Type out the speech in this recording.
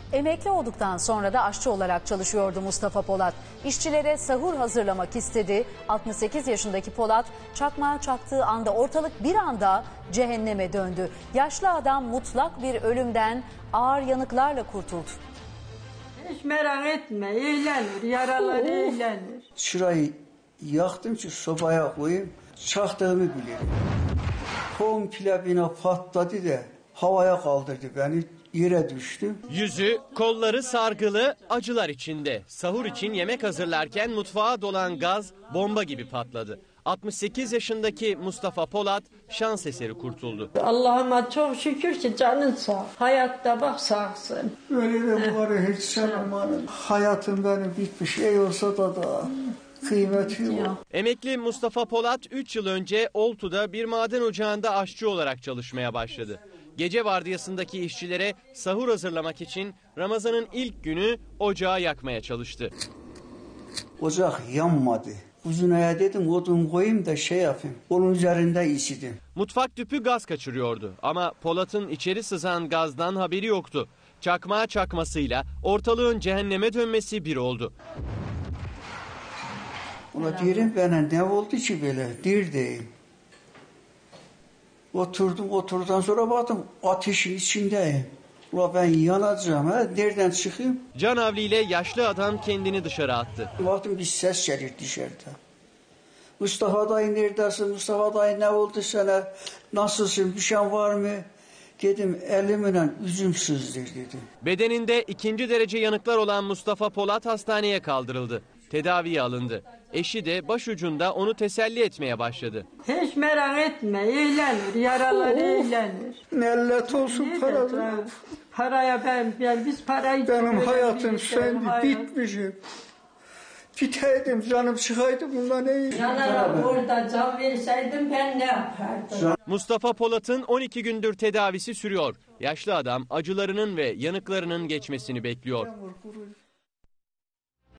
Emekli olduktan sonra da aşçı olarak çalışıyordu Mustafa Polat. İşçilere sahur hazırlamak istedi. 68 yaşındaki Polat çakmağı çaktığı anda ortalık bir anda cehenneme döndü. Yaşlı adam mutlak bir ölümden ağır yanıklarla kurtuldu. Hiç merak etme, eğlenir, yaralar eğlenir. Şurayı yaktım ki sobaya koyayım, çaktığımı bilirim. Komple bina patladı da havaya kaldırdı beni. Yere düştü. Yüzü, kolları sargılı, acılar içinde. Sahur için yemek hazırlarken mutfağa dolan gaz bomba gibi patladı. 68 yaşındaki Mustafa Polat şans eseri kurtuldu. Allah'ıma çok şükür ki canın sağ. Hayatta bak sağsın. Öyle de var hiç sanırım. Hayatım benim bitmiş. Ey olsa da kıymeti yok. Emekli Mustafa Polat 3 yıl önce Oltu'da bir maden ocağında aşçı olarak çalışmaya başladı. Gece vardiyasındaki işçilere sahur hazırlamak için Ramazan'ın ilk günü ocağı yakmaya çalıştı. Ocak yanmadı. Uzunaya dedim odun koyayım da şey yapayım. Onun üzerinde işidim. Mutfak tüpü gaz kaçırıyordu ama Polat'ın içeri sızan gazdan haberi yoktu. Çakmağı çakmasıyla ortalığın cehenneme dönmesi bir oldu. Ona diyelim bana ne oldu ki böyle? Değil. Oturduktan sonra baktım ateşin içindeyim. Ula ben yanacağım ha, nereden çıkayım? Canavli ile yaşlı adam kendini dışarı attı. Baktım bir ses gelir dışarıda. Mustafa dayı neredesin? Mustafa dayı ne oldu sana? Nasılsın? Bir şey var mı? Dedim elimle üzüm sızdır dedim. Bedeninde 2. derece yanıklar olan Mustafa Polat hastaneye kaldırıldı. Tedaviye alındı. Eşi de başucunda onu teselli etmeye başladı. Hiç merak etme, eğlenir, yaralar eğlenir. Nellet olsun paradan. Paraya biz parayı... Benim hayatım söndü, bitmişim. Giteydim, canım çıkaydı bundan iyi. Yanarak orada can verseydim ben ne yapardım? Mustafa Polat'ın 12 gündür tedavisi sürüyor. Yaşlı adam acılarının ve yanıklarının geçmesini bekliyor.